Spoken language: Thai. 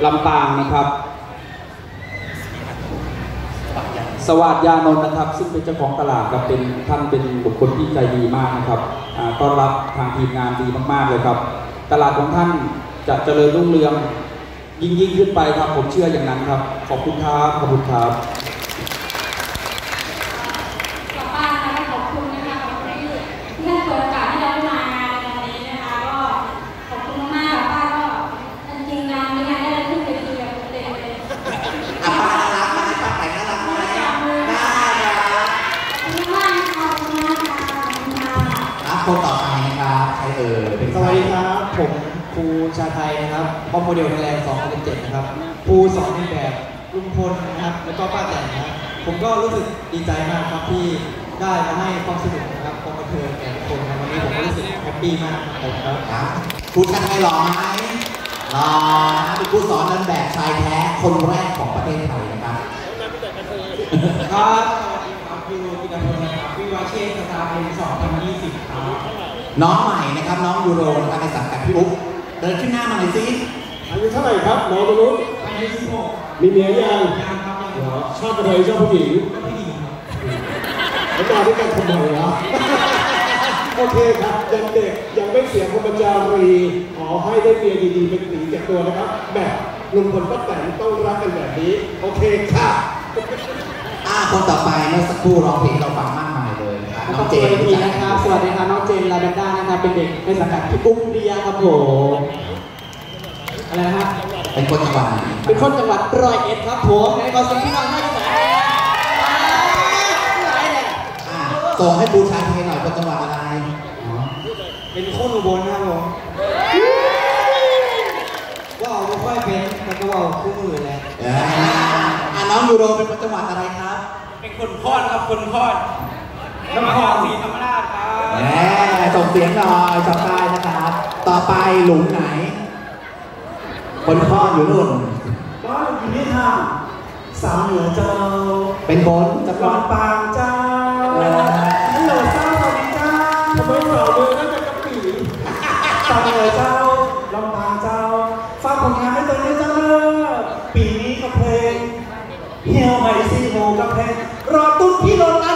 ลำปางนะครับสวัสดิ์ยานนท์นะครับซึ่งเป็นเจ้าของตลาดครับท่านเป็นบุคคลที่ใจดีมากนะครับต้อนรับทางทีมงานดีมากๆเลยครับตลาดของท่านจะเจริญรุ่งเรืองยิ่งขึ้นไปครับผมเชื่ออย่างนั้นครับขอบคุณครับขอบคุณครับป้านะคะขอบคุณนะคะที่ท่านเปิดโอกาสให้เราได้มางานในวันนี้นะคะก็ขอบคุณมากป้าก็จริงงานนี้ได้ขึ้นไปทีแบบเต็มเลยป้าน่ารักไหมป้าแต่งน่ารักไหมน่ารักขอบคุณมากนะคะขอบคุณมากค่ะคนต่อไปนะครับใครเป็นสวัสดีครับผมครูชาไทยนะครับพ่อโมเดลไทยแลนด์2017นะครับครูสอนในแบบลุงพลนะครับแล้วก็ป้าแตนนะครับผมก็รู้สึกดีใจมากครับที่ได้มาให้ความสนุกนะครับความบันเทิงแก่ทุกคนในวันนี้ผมก็รู้สึกแฮปปี้มากครับครูชาไทยหล่อไหมหล่อนะเป็นครูสอนเดินแบบชายแท้คนแรกของประเทศไทยนะครับครับสวัสดีครับครูกิตติพลนะครับวิวาเชษสตาร์เป็น2020ครับน้องใหม่นะครับน้องยูโรนะครับในสังกัดพี่อุ๊บเดินขึ้นหน้ามาหน่อยสิอายุเท่าไหร่ครับน้องตรงนู้นอายุ16 มีเมียยังครับชอบกระเทยชอบผู้หญิงแล้วมาด้วยกันทำไมล่ะโอเคครับยังเด็กยังไม่เสียพรหมจารีขอให้ได้เมียดีๆเป็นสีแก่ตัวนะครับแบบลุงพลป้าแตนต้องรักกันแบบนี้โอเคค่ะคนต่อไปเมื่อสักครู่ร้องเพลงเราฟังมากมายเลยนะครับน้องเจนนะครับสวัสดีครับน้องเจนลาเบนด้านะครับเป็นเด็กในสังกัดพี่อุ้มเรียครับผมอะไรนะครับเป็นคนจังหวัดไหนเป็นคนจังหวัด101ครับผมในคอนเสิร์ตที่เราให้แสนส่งให้บูชาไทยหน่อยคนจังหวัดอะไรเป็นคนอุบลนะครับผมว่าเอาไม่ค่อยเป็นแต่ก็ว่าคู่มือแหละน้องยูโรเป็นคนจังหวัดอะไรครับเป็นคนคอนครับคนคอนนครศรีธรรมราชครับส่งเสียงหน่อยจำได้นะครับต่อไปหลุมไหนคนคอนอยู่นู่นบ้านอยู่ที่ห้างสาวเหนือเจ้าเป็นคนจังหวัดปางเจ้าฮัลโหลเจ้าสวัสดีเจ้าทำไมสาวเหนือน่าจะกระปีสาวเหนือเจ้าลำปางเจ้าฝากผลงานให้ตัวนี้เจ้าเลยปีนี้กับเพลงเฮียวไฮซีโฮกับเพลงรอตุ้นพี่โดนไอ